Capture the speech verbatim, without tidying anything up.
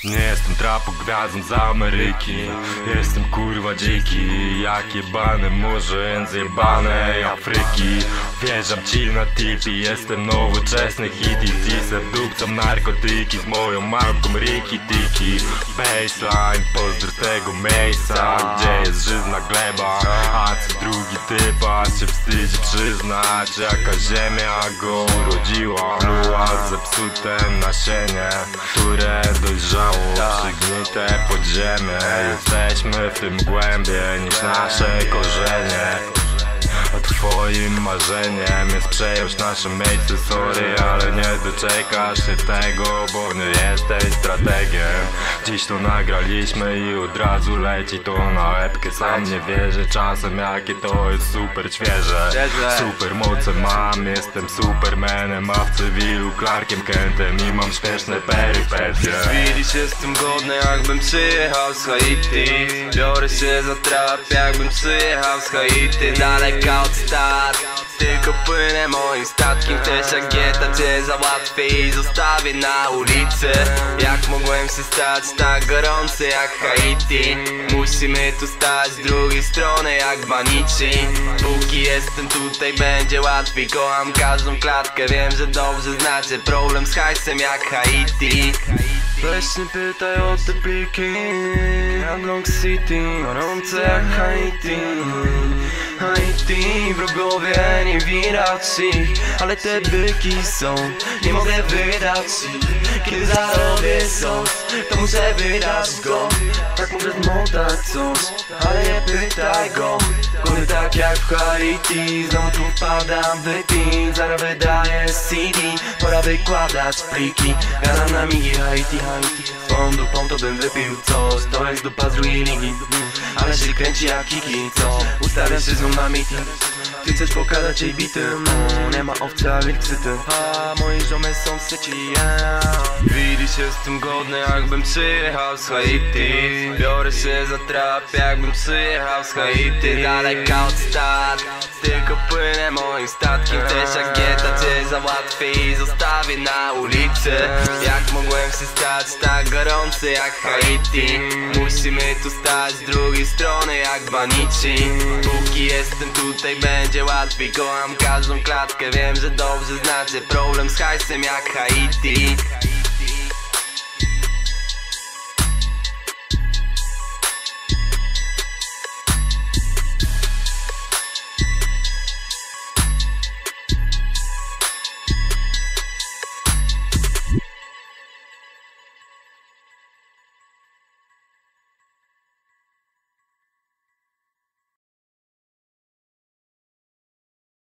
Nie jestem trapu gwiazdą z Ameryki. Jestem kurwa dziki, jak jebane morze z jebanej Afryki. Wjeżdżam ci na tipi, jestem nowoczesny hit i zisem dupcam narkotyki z moją małką Riki Tiki. Baseline, pozdro z tego miejsca, gdzie jest żyzna gleba, a co drugi typ aż się wstydzi przyznać, jaka ziemia go urodziła. Pluła zepsute nasienie, które dojrzało, przygnite podziemie. Jesteśmy w tym głębiej niż nasze korzenie. A twoim marzeniem jest przejąć nasze miejsce. Sorry, ale nie doczekasz się tego, bo nie jesteś strategiem. Dziś to nagraliśmy i od razu leci to na epkę. Sam nie wierzę czasem, jakie to jest super świeże. Super moce mam, jestem supermanem, a w cywilu Clarkiem Kentem i mam śmieszne perypetie. Zwilić jestem godny, jakbym przyjechał z Haiti. Biorę się za trap, jakbym przyjechał z Haiti. Daleka od stat, tylko płynę moim statkiem. Też jak gieta cię załatwię i zostawię na ulicy. Jak mogłem się stać tak gorący jak Haiti? Musimy tu stać z drugiej strony jak Banici. Póki jestem tutaj będzie łatwiej. Kocham każdą klatkę, wiem, że dobrze znacie problem z hajsem jak Haiti. Weź nie pytaj o te pliki, jak Long City, gorące jak Haiti. Haiti, wrogowie nie widać ich, ale te byki są, nie mogę wydać ich. Kiedy zarobię sos, to muszę wydać go. Tak mogę zmontać coś, ale nie pytaj go. Góry tak jak w Haiti, znowu tu wpadam w beat. Zaraz wydaję C D, pora wykładać pliki. Gadam na migi Haiti, Haiti. Swoją dupą to bym wypił coś, to jest dupa z drugiej ligi. Ale się kręci jak kiki, co? Ustawiam się z nią na meeting. Ty chcesz pokazać jej bity, no, nie ma owcy, a wilk syty. A moi ziomy są syci, yeah. Widzisz, jestem godny, jakbym przyjechał z Haiti. Biorę się za trap, jakbym przyjechał z Haiti. Daleka od stat, tylko płynę moim statkiem. Też jak gieta cię załatwię i zostawię na ulicy. Jak mogłem się stać tak gorący jak Haiti? Musimy tu stać z drugiej strony jak Banici. Póki jestem tutaj będzie łatwiej. Kocham każdą klatkę, wiem, że dobrze znacie problem z hajsem jak Haiti.